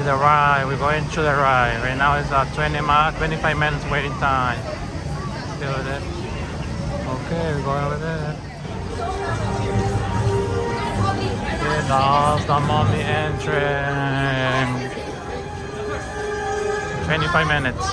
the ride. We're going to the ride. Right now it's 25 minutes waiting time. Still with it. Okay, we're going over there. Okay, that's the Mummy entrance. 25 minutes.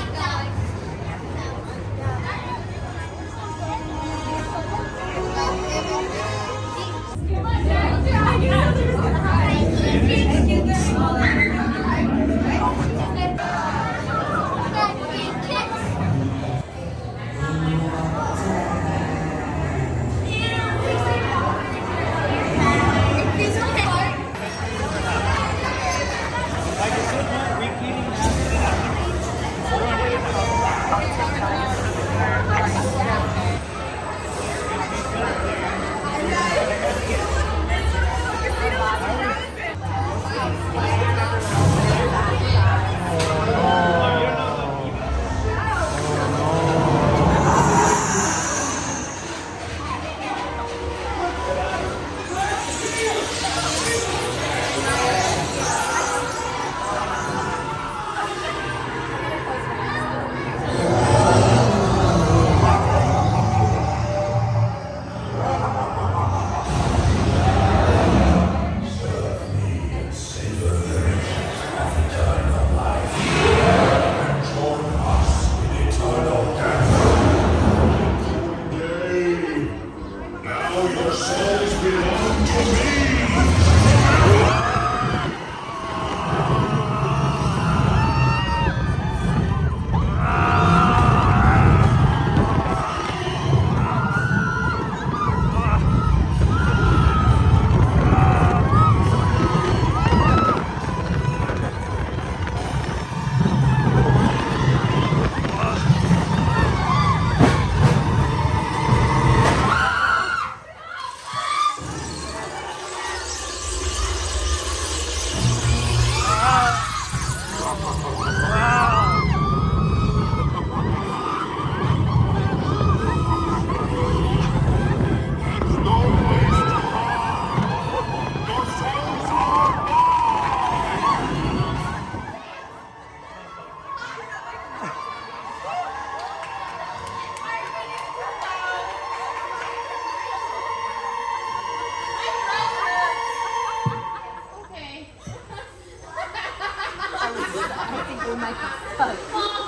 I think we might be stuck.